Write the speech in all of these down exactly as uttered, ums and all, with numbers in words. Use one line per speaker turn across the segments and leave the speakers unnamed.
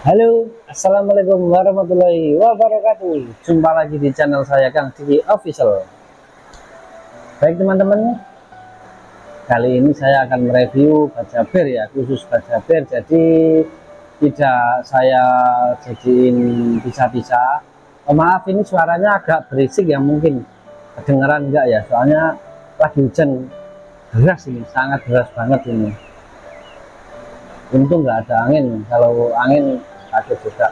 Halo, assalamualaikum warahmatullahi wabarakatuh. Jumpa lagi di channel saya Kang Diki Official. Baik teman-teman, kali ini saya akan mereview baja ber ya, khusus baja ber. Jadi tidak saya jadiin bisa-bisa. Oh, maaf, ini suaranya agak berisik ya, mungkin kedengeran enggak ya? Soalnya lagi hujan deras ini, sangat deras banget ini. Untung nggak ada angin. Kalau angin takut juga.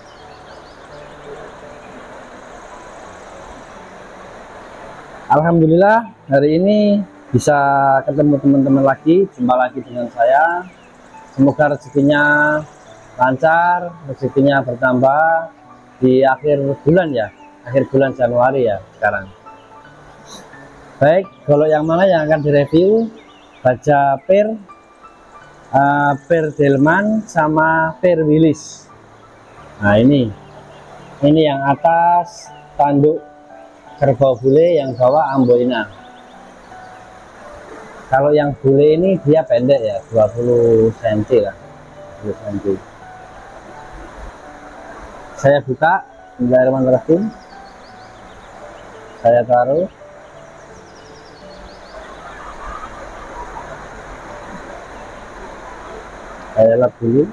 Alhamdulillah hari ini bisa ketemu teman-teman lagi, jumpa lagi dengan saya. Semoga rezekinya lancar, rezekinya bertambah di akhir bulan ya, akhir bulan Januari ya sekarang. Baik, kalau yang mana yang akan direview, baja per uh, per Delman sama per Willis. Nah ini ini yang atas tanduk kerbau bule, yang bawah amboina. Kalau yang bule ini dia pendek ya, dua puluh sentimeter lah, dua puluh sentimeter. Saya buka, bismillahirrahmanirrahim. Saya taruh. Saya lap dulu.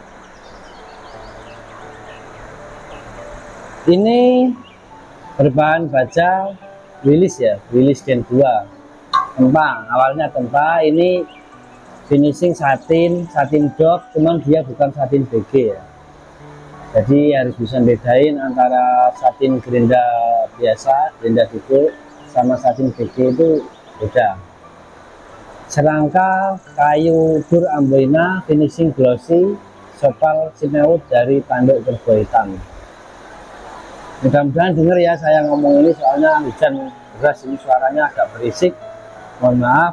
Ini berbahan baja Willis ya, Willis Gen dua. Tempa, awalnya tempa. Ini finishing satin, satin dop, cuman dia bukan satin B G ya. Jadi harus bisa bedain antara satin gerinda biasa, gerinda duduk, sama satin B G itu beda. Serangka kayu dur amboina, finishing glossy, sopal sineut dari tanduk kerbau hitam. Mudah-mudahan denger ya saya ngomong ini, soalnya hujan deras ini, suaranya agak berisik, mohon maaf.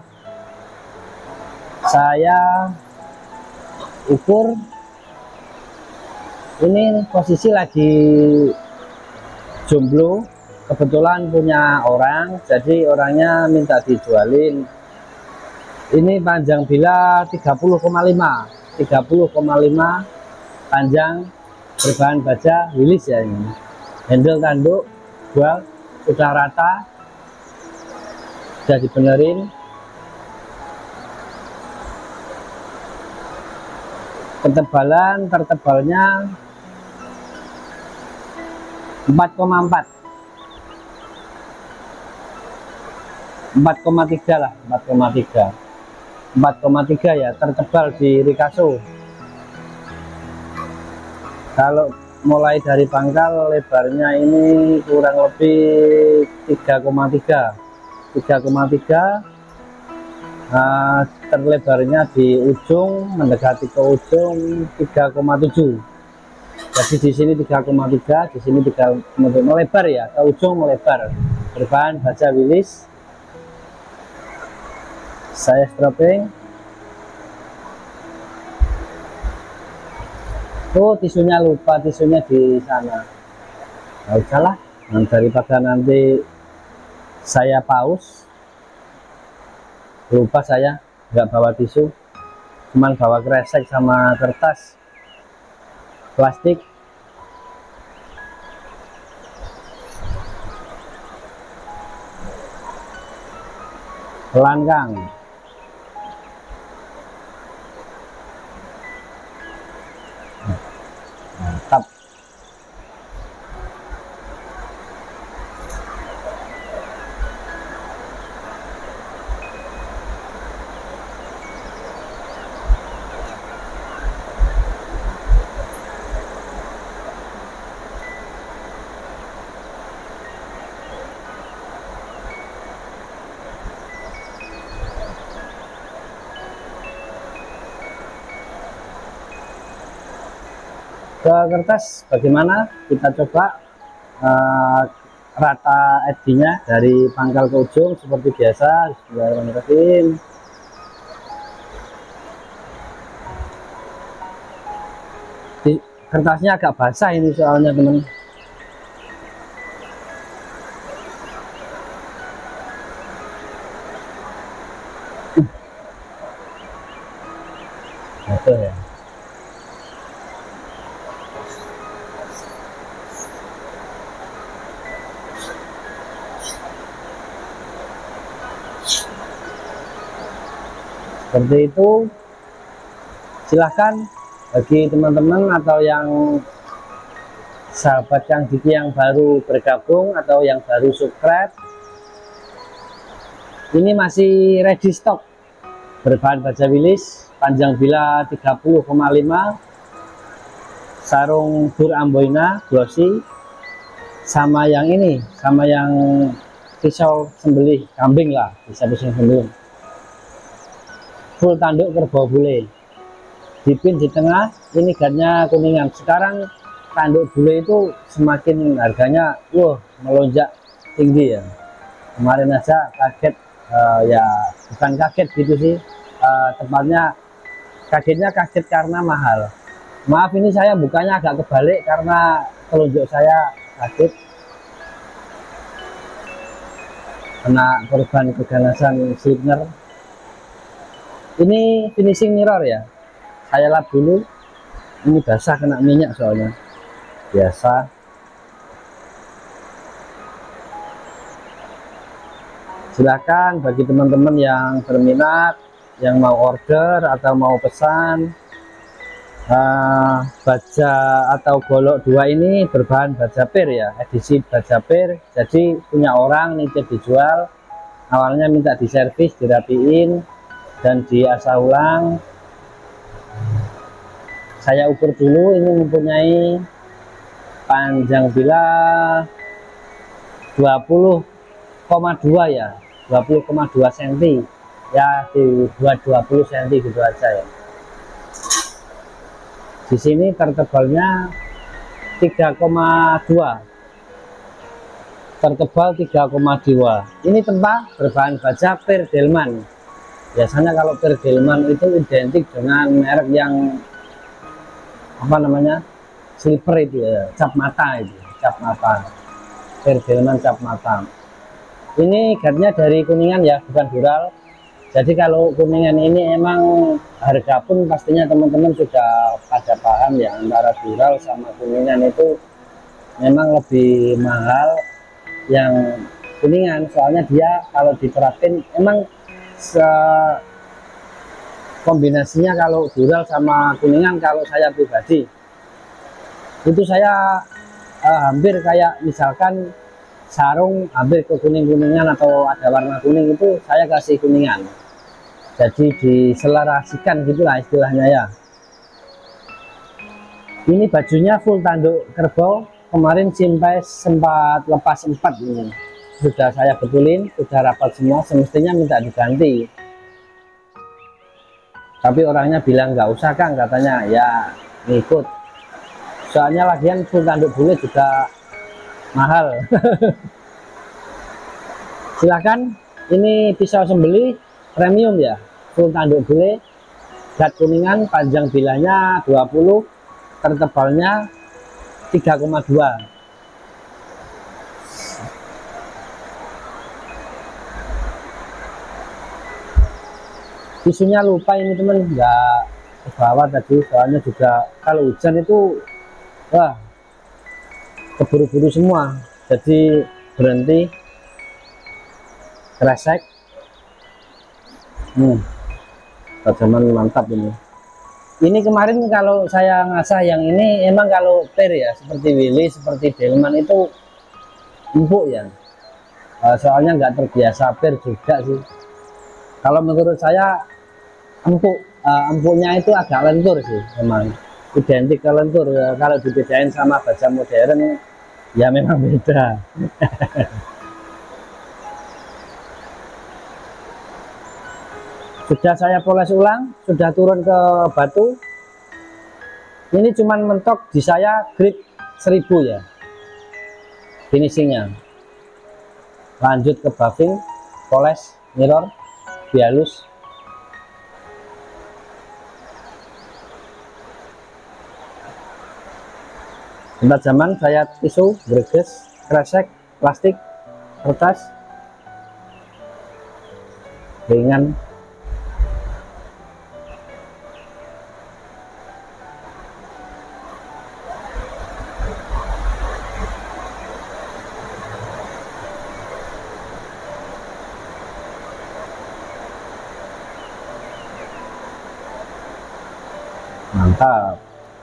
Saya ukur ini, posisi lagi jomblo, kebetulan punya orang, jadi orangnya minta dijualin. Ini panjang bila tiga puluh koma lima, tiga puluh koma lima panjang, berbahan baja Willis ya ini. Handle tanduk jual sudah rata, sudah dibenerin. Ketebalan tertebalnya empat koma empat, empat koma tiga lah, empat koma tiga, empat koma tiga ya, tertebal di Rikaso. Kalau mulai dari pangkal, lebarnya ini kurang lebih tiga koma tiga, tiga koma tiga. Nah, terlebarnya di ujung mendekati ke ujung tiga koma tujuh. Jadi di sini tiga koma tiga, di sini tiga koma tujuh, melebar ya, ke ujung melebar. Berbahan baja Willis. Saya stropping. Oh, tisunya lupa, tisunya di sana. Nggak usah lah, daripada nanti saya paus. Lupa saya nggak bawa tisu, cuman bawa kresek sama kertas plastik. Pelan Kang. Mantap. Ke kertas bagaimana, kita coba uh, rata edge-nya dari pangkal ke ujung seperti biasa. Bismillahirrahmanirrahim. Di, kertasnya agak basah ini soalnya teman. Betul ya. Seperti itu. Silahkan bagi teman-teman atau yang sahabat Kang Diki yang baru bergabung atau yang baru subscribe, ini masih ready stock berbahan baja wilis, panjang bila tiga puluh koma lima, sarung dur amboina glossy, sama yang ini, sama yang pisau sembelih kambing lah, bisa pisau sembelih, full tanduk kerbau bule, dipin di tengah. Ini guardnya kuningan. Sekarang tanduk bule itu semakin harganya wah melonjak tinggi ya. Kemarin aja kaget, uh, ya bukan kaget gitu sih, uh, tepatnya kagetnya kaget karena mahal. Maaf, ini saya bukanya agak kebalik karena telunjuk saya kaget kena korban keganasan slipner. Ini finishing mirror ya, saya lap dulu. Ini basah kena minyak soalnya, biasa. Silakan bagi teman-teman yang berminat, yang mau order atau mau pesan uh, baja atau golok dua ini berbahan baja pir ya, edisi baja pir. Jadi punya orang nitip dijual, awalnya minta diservis, dirapiin dan diasah ulang. Saya ukur dulu, ini mempunyai panjang bila dua puluh koma dua ya, dua puluh koma dua sentimeter ya, di dua puluh sentimeter gitu aja ya. Di sini tertebalnya tiga koma dua, tertebal tiga koma dua. Ini tempat berbahan baja pir Delman. Biasanya kalau pir Delman itu identik dengan merek yang apa namanya, slipper itu ya, cap mata itu, cap mata, pir Delman cap mata. Ini guardnya dari Kuningan ya, bukan Dural. Jadi kalau Kuningan ini emang harga pun pastinya teman-teman sudah pada paham ya, antara Dural sama Kuningan itu memang lebih mahal yang Kuningan. Soalnya dia kalau diterapin emang se kombinasinya, kalau Dural sama Kuningan, kalau saya pribadi itu saya eh, hampir kayak misalkan sarung hampir ke kuning-kuningan atau ada warna kuning, itu saya kasih Kuningan. Jadi diselarasikan gitulah istilahnya ya. Ini bajunya full tanduk kerbau. Kemarin Simpai sempat lepas empat, ini sudah saya betulin, sudah rapat semua, semestinya minta diganti. Tapi orangnya bilang nggak usah Kang, katanya ya ngikut. Soalnya lagian full tanduk bule juga mahal. Silahkan, ini pisau sembelih premium ya, full tanduk bule, guard Kuningan, panjang bilanya dua puluh, tertebalnya tiga koma dua. Tisunya lupa ini teman, nggak ke bawah tadi, soalnya juga kalau hujan itu wah keburu-buru semua, jadi berhenti kresek. hmm, tajaman mantap ini. Ini kemarin kalau saya ngasah yang ini emang kalau pir ya, seperti Willy, seperti Delman itu empuk ya, soalnya nggak terbiasa pir juga sih. Kalau menurut saya empuk, uh, empuknya itu agak lentur sih, memang identik ke lentur. Kalau dibedain sama baja modern ya memang beda. Sudah saya poles ulang, sudah turun ke batu. Ini cuman mentok di saya grade seribu ya finishingnya. Lanjut ke buffing, poles mirror bialus. Tempat zaman saya tisu, greges, kresek, plastik, kertas, ringan. Mantap.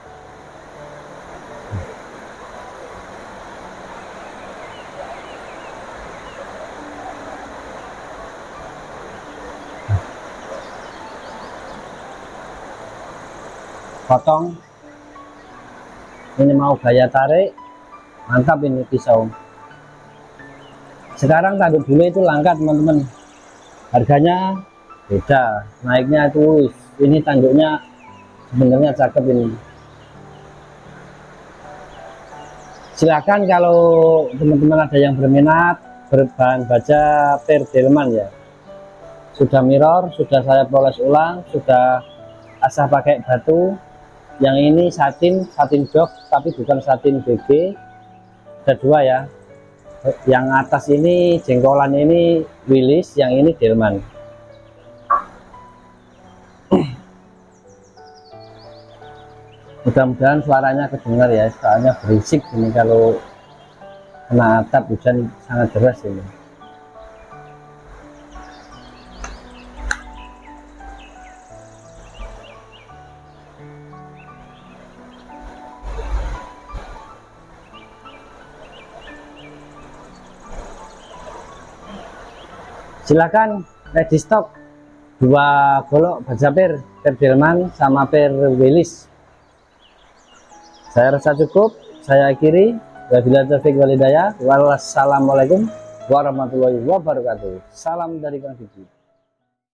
Potong. Ini mau gaya tarik. Mantap ini pisau. Sekarang tanduk bule itu langka teman-teman, harganya beda, naiknya itu. Ini tanduknya sebenarnya cakep ini. Silakan kalau teman-teman ada yang berminat berbahan baja per delman ya, sudah mirror, sudah saya poles ulang, sudah asah pakai batu. Yang ini satin, satin dog, tapi bukan satin B B. Ada dua ya. Yang atas ini jengkolan ini Willis, yang ini delman. Mudah-mudahan suaranya kedengar ya, soalnya berisik ini kalau kena atap hujan sangat deras ini. Silakan ready stock dua golok baja per per delman sama per Willis. Saya rasa cukup, saya akhiri. Wabillahi taufiq wal hidayah. Wassalamualaikum warahmatullahi wabarakatuh. Salam dari Kang Didi.